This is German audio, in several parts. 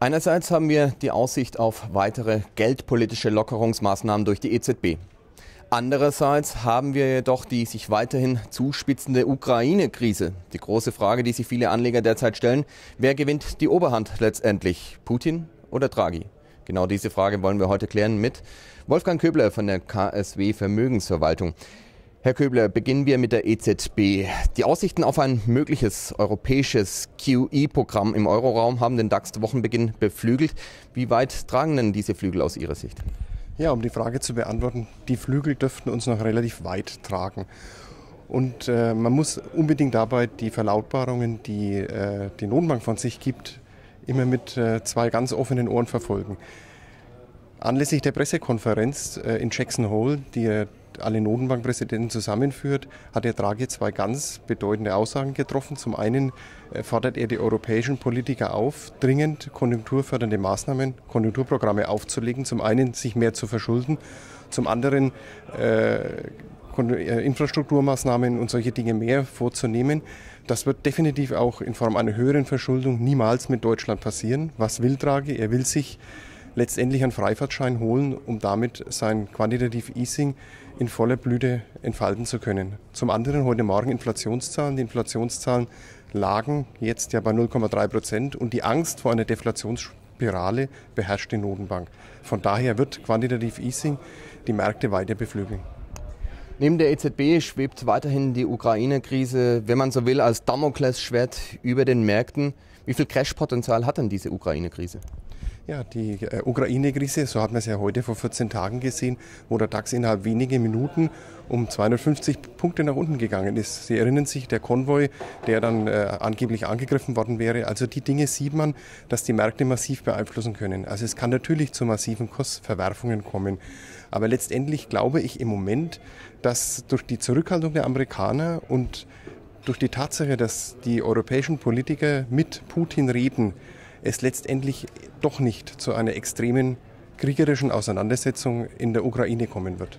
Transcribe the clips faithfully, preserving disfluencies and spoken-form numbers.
Einerseits haben wir die Aussicht auf weitere geldpolitische Lockerungsmaßnahmen durch die E Z B. Andererseits haben wir jedoch die sich weiterhin zuspitzende Ukraine-Krise. Die große Frage, die sich viele Anleger derzeit stellen: Wer gewinnt die Oberhand letztendlich? Putin oder Draghi? Genau diese Frage wollen wir heute klären mit Wolfgang Köbler von der K S W Vermögensverwaltung. Herr Köbler, beginnen wir mit der E Z B. Die Aussichten auf ein mögliches europäisches Q E-Programm im Euroraum haben den DAX zu Wochenbeginn beflügelt. Wie weit tragen denn diese Flügel aus Ihrer Sicht? Ja, um die Frage zu beantworten, die Flügel dürften uns noch relativ weit tragen. Und äh, man muss unbedingt dabei die Verlautbarungen, die äh, die Notenbank von sich gibt, immer mit äh, zwei ganz offenen Ohren verfolgen. Anlässlich der Pressekonferenz äh, in Jackson Hole, die äh, alle Notenbankpräsidenten zusammenführt, hat der Draghi zwei ganz bedeutende Aussagen getroffen. Zum einen äh, fordert er die europäischen Politiker auf, dringend konjunkturfördernde Maßnahmen, Konjunkturprogramme aufzulegen. Zum einen sich mehr zu verschulden, zum anderen äh, Infrastrukturmaßnahmen und solche Dinge mehr vorzunehmen. Das wird definitiv auch in Form einer höheren Verschuldung niemals mit Deutschland passieren. Was will Draghi? Er will sich letztendlich einen Freifahrtschein holen, um damit sein Quantitative Easing in voller Blüte entfalten zu können. Zum anderen heute Morgen Inflationszahlen. Die Inflationszahlen lagen jetzt ja bei null Komma drei Prozent und die Angst vor einer Deflationsspirale beherrscht die Notenbank. Von daher wird Quantitative Easing die Märkte weiter beflügeln. Neben der E Z B schwebt weiterhin die Ukraine-Krise, wenn man so will, als Damoklesschwert über den Märkten. Wie viel Crash-Potenzial hat denn diese Ukraine-Krise? Ja, die äh, Ukraine-Krise, so hat man es ja heute vor vierzehn Tagen gesehen, wo der DAX innerhalb weniger Minuten um zweihundertfünfzig Punkte nach unten gegangen ist. Sie erinnern sich, der Konvoi, der dann äh, angeblich angegriffen worden wäre. Also die Dinge sieht man, dass die Märkte massiv beeinflussen können. Also es kann natürlich zu massiven Kursverwerfungen kommen. Aber letztendlich glaube ich im Moment, dass durch die Zurückhaltung der Amerikaner und durch die Tatsache, dass die europäischen Politiker mit Putin reden, es letztendlich doch nicht zu einer extremen kriegerischen Auseinandersetzung in der Ukraine kommen wird.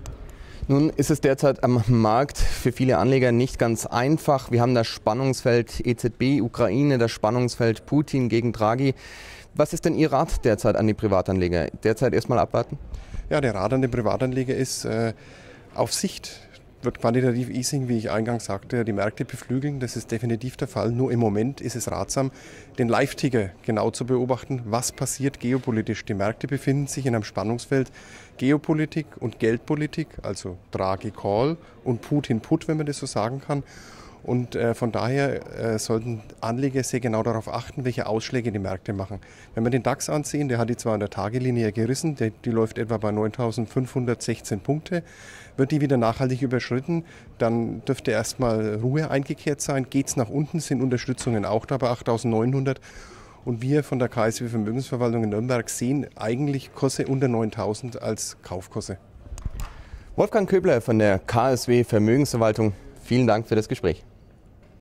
Nun ist es derzeit am Markt für viele Anleger nicht ganz einfach. Wir haben das Spannungsfeld E Z B, Ukraine, das Spannungsfeld Putin gegen Draghi. Was ist denn Ihr Rat derzeit an die Privatanleger? Derzeit erstmal abwarten? Ja, der Rat an den Privatanleger ist, äh, auf Sicht wird Quantitative Easing, wie ich eingangs sagte, die Märkte beflügeln. Das ist definitiv der Fall. Nur im Moment ist es ratsam, den Live-Ticker genau zu beobachten, was passiert geopolitisch. Die Märkte befinden sich in einem Spannungsfeld Geopolitik und Geldpolitik, also Draghi Call und Putin Put, wenn man das so sagen kann. Und äh, von daher äh, sollten Anleger sehr genau darauf achten, welche Ausschläge die Märkte machen. Wenn wir den DAX ansehen, der hat die zwar an der Tagelinie gerissen, der, die läuft etwa bei neuntausendfünfhundertsechzehn Punkte. Wird die wieder nachhaltig überschritten, dann dürfte erstmal Ruhe eingekehrt sein. Geht es nach unten, sind Unterstützungen auch da bei achttausendneunhundert. Und wir von der K S W Vermögensverwaltung in Nürnberg sehen eigentlich Kurse unter neuntausend als Kaufkurse. Wolfgang Köbler von der K S W Vermögensverwaltung, vielen Dank für das Gespräch.